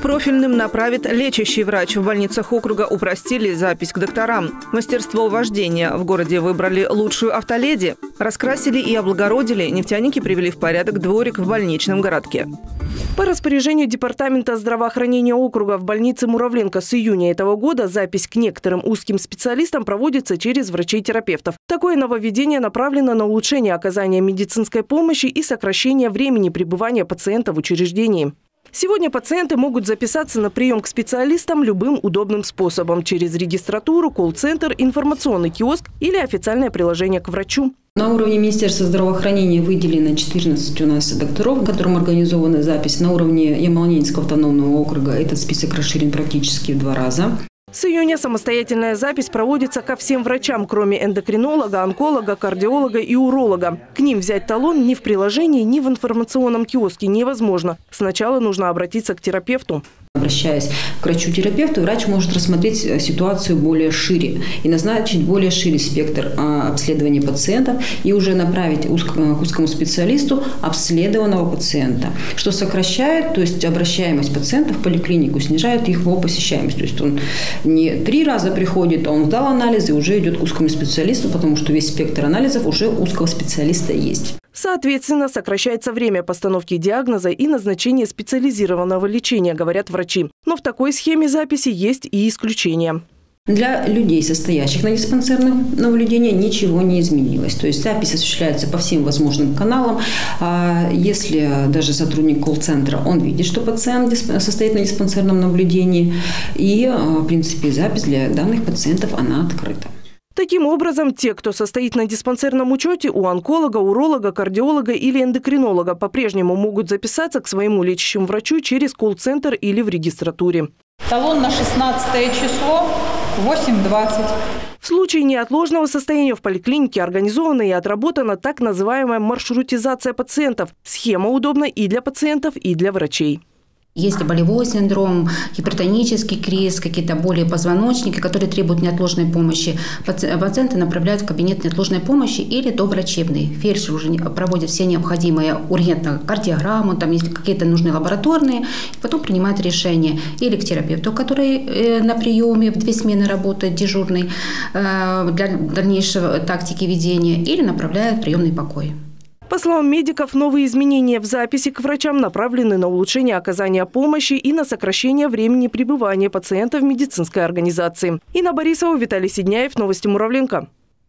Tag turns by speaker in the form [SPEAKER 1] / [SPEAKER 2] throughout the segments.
[SPEAKER 1] К профильным направит лечащий врач. В больницах округа упростили запись к докторам. Мастерство вождения. В городе выбрали лучшую автоледи. Раскрасили и облагородили. Нефтяники привели в порядок дворик в больничном городке. По распоряжению Департамента здравоохранения округа в больнице Муравленко с июня этого года запись к некоторым узким специалистам проводится через врачей-терапевтов. Такое нововведение направлено на улучшение оказания медицинской помощи и сокращение времени пребывания пациента в учреждении. Сегодня пациенты могут записаться на прием к специалистам любым удобным способом – через регистратуру, колл-центр, информационный киоск или официальное приложение к врачу.
[SPEAKER 2] На уровне Министерства здравоохранения выделено 14 у нас докторов, которым организована запись. На уровне Ямало-Ненецкого автономного округа этот список расширен практически в 2 раза.
[SPEAKER 1] С июня самостоятельная запись проводится ко всем врачам, кроме эндокринолога, онколога, кардиолога и уролога. К ним взять талон ни в приложении, ни в информационном киоске невозможно. Сначала нужно обратиться к терапевту.
[SPEAKER 2] Обращаясь к врачу-терапевту, врач может рассмотреть ситуацию более шире и назначить более широкий спектр обследования пациентов и уже направить к узкому специалисту обследованного пациента, что сокращает, то есть обращаемость пациентов в поликлинику, снижает его посещаемость. То есть он не 3 раза приходит, а он сдал анализы и уже идет к узкому специалисту, потому что весь спектр анализов уже у узкого специалиста есть.
[SPEAKER 1] Соответственно, сокращается время постановки диагноза и назначения специализированного лечения, говорят врачи. Но в такой схеме записи есть и исключения.
[SPEAKER 2] Для людей, состоящих на диспансерном наблюдении, ничего не изменилось. То есть запись осуществляется по всем возможным каналам. Если даже сотрудник колл-центра, он видит, что пациент состоит на диспансерном наблюдении. И, в принципе, запись для данных пациентов, она открыта.
[SPEAKER 1] Таким образом, те, кто состоит на диспансерном учете у онколога, уролога, кардиолога или эндокринолога, по-прежнему могут записаться к своему лечащему врачу через колл-центр или в регистратуре.
[SPEAKER 3] Талон на 16 число, 8:20.
[SPEAKER 1] В случае неотложного состояния в поликлинике организована и отработана так называемая маршрутизация пациентов. Схема удобна и для пациентов, и для врачей.
[SPEAKER 4] Если болевой синдром, гипертонический криз, какие-то боли позвоночника, которые требуют неотложной помощи, пациенты направляют в кабинет неотложной помощи или доврачебный. Фельдшер уже проводит все необходимые ургентно кардиограмму, там есть какие-то нужные лабораторные, потом принимает решение или к терапевту, который на приеме в 2 смены работает, дежурный, для дальнейшей тактики ведения, или направляет в приемный покой.
[SPEAKER 1] По словам медиков, новые изменения в записи к врачам направлены на улучшение оказания помощи и на сокращение времени пребывания пациента в медицинской организации. Инна Борисова, Виталий Сидняев, новости Муравленко.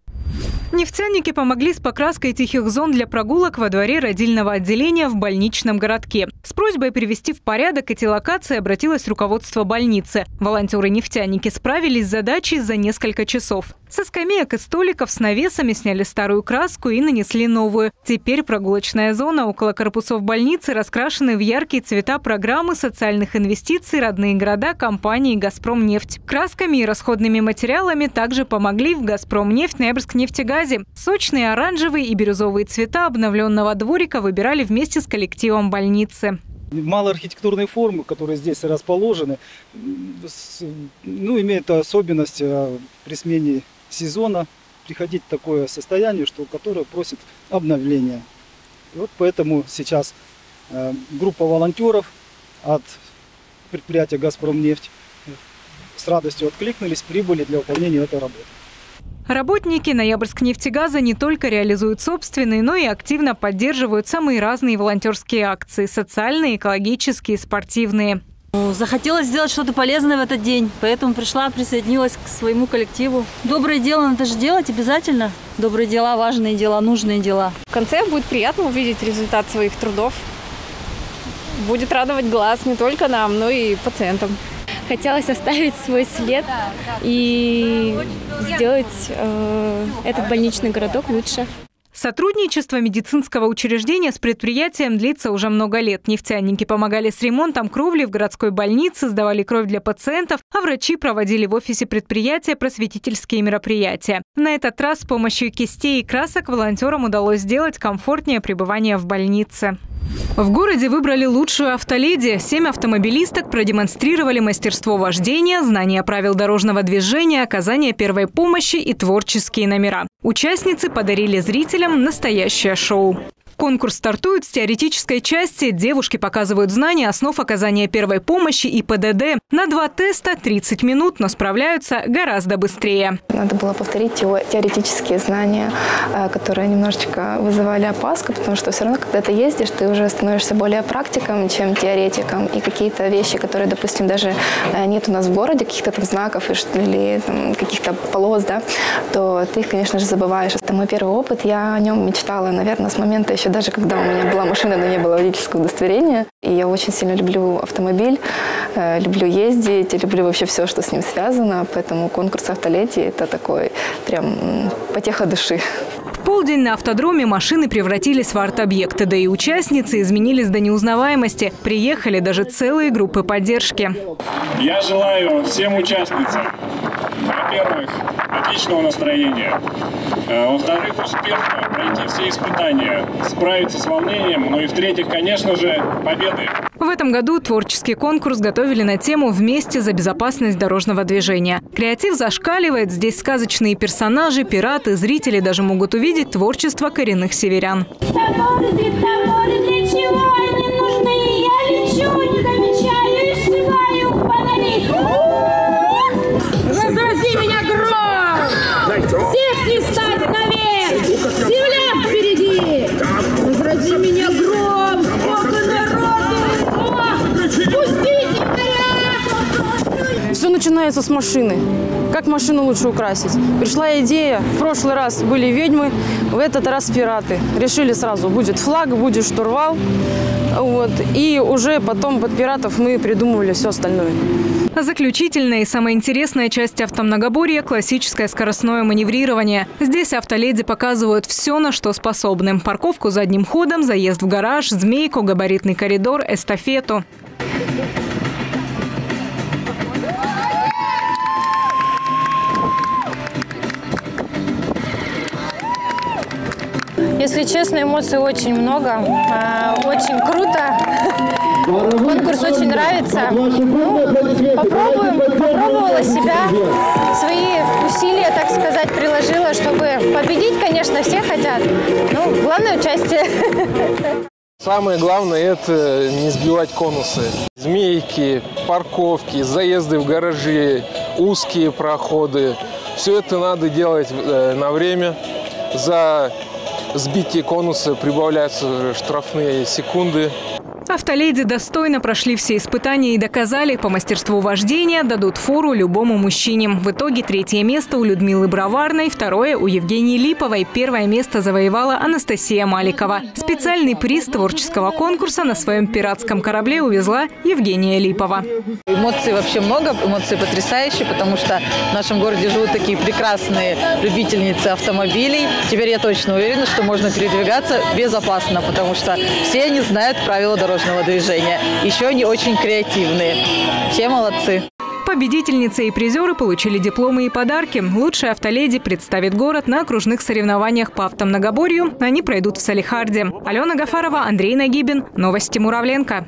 [SPEAKER 5] Нефтяники помогли с покраской тихих зон для прогулок во дворе родильного отделения в больничном городке. С просьбой привести в порядок эти локации обратилось руководство больницы. Волонтеры-нефтяники справились с задачей за несколько часов. Со скамеек и столиков с навесами сняли старую краску и нанесли новую. Теперь прогулочная зона около корпусов больницы раскрашены в яркие цвета программы социальных инвестиций «Родные города» компании «Газпромнефть». Красками и расходными материалами также помогли в «Газпромнефть», «Ноябрьскнефтегазе». Сочные оранжевые и бирюзовые цвета обновленного дворика выбирали вместе с коллективом больницы.
[SPEAKER 6] Малоархитектурные формы, которые здесь расположены, имеют особенность при смене сезона приходить в такое состояние, которое просит обновления. И вот поэтому сейчас группа волонтеров от предприятия «Газпромнефть» с радостью откликнулись, прибыли для выполнения этой работы.
[SPEAKER 5] Работники «Ноябрьскнефтегаза» не только реализуют собственные, но и активно поддерживают самые разные волонтерские акции – социальные, экологические, спортивные.
[SPEAKER 7] Захотелось сделать что-то полезное в этот день, поэтому присоединилась к своему коллективу. Доброе дело надо же делать обязательно. Добрые дела, важные дела, нужные дела.
[SPEAKER 8] В конце будет приятно увидеть результат своих трудов. Будет радовать глаз не только нам, но и пациентам.
[SPEAKER 9] Хотелось оставить свой след и сделать этот больничный городок лучше.
[SPEAKER 5] Сотрудничество медицинского учреждения с предприятием длится уже много лет. Нефтяники помогали с ремонтом кровли в городской больнице, сдавали кровь для пациентов, а врачи проводили в офисе предприятия просветительские мероприятия. На этот раз с помощью кистей и красок волонтерам удалось сделать комфортнее пребывание в больнице. В городе выбрали лучшую автоледи. 7 автомобилисток продемонстрировали мастерство вождения, знания правил дорожного движения, оказание первой помощи и творческие номера. Участницы подарили зрителям настоящее шоу. Конкурс стартует с теоретической части. Девушки показывают знания основ оказания первой помощи и ПДД. На 2 теста 30 минут, но справляются гораздо быстрее.
[SPEAKER 8] Надо было повторить теоретические знания, которые немножечко вызывали опаску, потому что все равно, когда ты ездишь, ты уже становишься более практиком, чем теоретиком. И какие-то вещи, которые, допустим, даже нет у нас в городе, каких-то там знаков или каких-то полос, да, то ты их, конечно же, забываешь. Это мой первый опыт. Я о нем мечтала, наверное, с момента еще даже когда у меня была машина, но не было водительского удостоверения. И я очень сильно люблю автомобиль, люблю ездить, люблю вообще все, что с ним связано. Поэтому конкурс автолетия – это такой прям потеха души.
[SPEAKER 5] В полдень на автодроме машины превратились в арт-объекты, да и участницы изменились до неузнаваемости. Приехали даже целые группы поддержки.
[SPEAKER 10] Я желаю всем участницам, во-первых, отличного настроения, во-вторых, успешно пройти все испытания, справиться с волнением, ну и в-третьих, конечно же, победы.
[SPEAKER 5] В этом году творческий конкурс готовили на тему «Вместе за безопасность дорожного движения». Креатив зашкаливает. Здесь сказочные персонажи, пираты, зрители даже могут увидеть творчество коренных северян.
[SPEAKER 11] Разрази меня гром! Всех не ставь наверх! Земля впереди! Разрази меня гром! Сколько народу! Пустите меня!
[SPEAKER 12] Все начинается с машины. Как машину лучше украсить? Пришла идея. В прошлый раз были ведьмы, в этот раз пираты. Решили сразу, будет флаг, будет штурвал. Вот. И уже потом под пиратов мы придумывали все остальное.
[SPEAKER 5] Заключительная и самая интересная часть автомногоборья – классическое скоростное маневрирование. Здесь автоледи показывают все, на что способны. Парковку задним ходом, заезд в гараж, змейку, габаритный коридор, эстафету.
[SPEAKER 13] Если честно, эмоций очень много. Очень круто. Конкурс очень нравится. Попробовала себя, свои усилия, так сказать, приложила, чтобы победить, конечно, все хотят. Ну, главное участие.
[SPEAKER 14] Самое главное – это не сбивать конусы. Змейки, парковки, заезды в гаражи, узкие проходы. Все это надо делать на время. За сбитие конуса прибавляются штрафные секунды.
[SPEAKER 5] Автоледи достойно прошли все испытания и доказали, по мастерству вождения дадут фору любому мужчине. В итоге 3-е место у Людмилы Броварной, 2-е у Евгении Липовой, 1-е место завоевала Анастасия Маликова. Специальный приз творческого конкурса на своем пиратском корабле увезла Евгения Липова.
[SPEAKER 3] Эмоций вообще много, эмоции потрясающие, потому что в нашем городе живут такие прекрасные любительницы автомобилей. Теперь я точно уверена, что можно передвигаться безопасно, потому что все они знают правила дорожного движения. Еще они очень креативные. Все молодцы.
[SPEAKER 5] Победительницы и призеры получили дипломы и подарки. Лучшая автоледи представит город на окружных соревнованиях по автомногоборью. Они пройдут в Салихарде. Алена Гафарова, Андрей Нагибин. Новости Муравленко.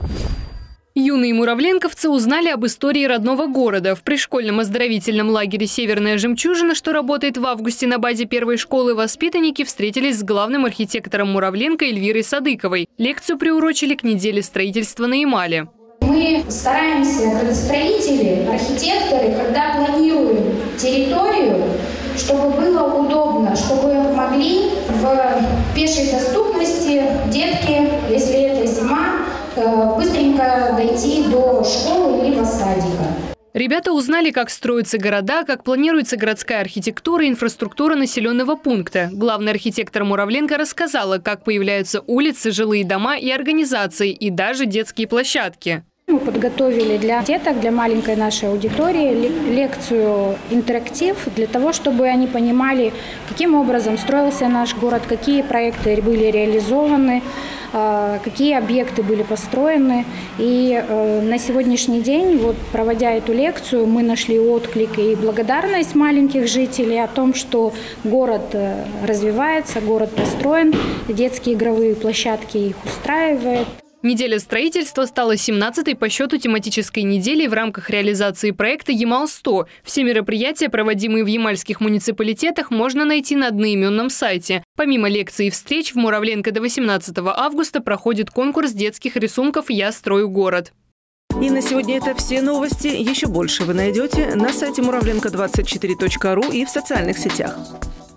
[SPEAKER 15] Юные муравленковцы узнали об истории родного города. В пришкольном оздоровительном лагере «Северная жемчужина», что работает в августе на базе первой школы, воспитанники встретились с главным архитектором Муравленко Эльвирой Садыковой. Лекцию приурочили к неделе строительства на Ямале.
[SPEAKER 16] Мы стараемся, градостроители, архитекторы, когда планируем территорию, чтобы было удобно, чтобы могли в пешей доступности детки, если это зима, быстренько дойти до школы либо садика.
[SPEAKER 15] Ребята узнали, как строятся города, как планируется городская архитектура и инфраструктура населенного пункта. Главный архитектор Муравленко рассказала, как появляются улицы, жилые дома и организации, и даже детские площадки.
[SPEAKER 16] Мы подготовили для деток, для маленькой нашей аудитории лекцию «Интерактив» для того, чтобы они понимали, каким образом строился наш город, какие проекты были реализованы, какие объекты были построены. И на сегодняшний день, вот, проводя эту лекцию, мы нашли отклик и благодарность маленьких жителей о том, что город развивается, город построен, детские игровые площадки их устраивают.
[SPEAKER 15] Неделя строительства стала 17-й по счету тематической неделей в рамках реализации проекта «Ямал-100». Все мероприятия, проводимые в ямальских муниципалитетах, можно найти на одноименном сайте. Помимо лекций и встреч, в Муравленко до 18 августа проходит конкурс детских рисунков «Я строю город».
[SPEAKER 1] И на сегодня это все новости. Еще больше вы найдете на сайте muravlenko24.ru и в социальных сетях.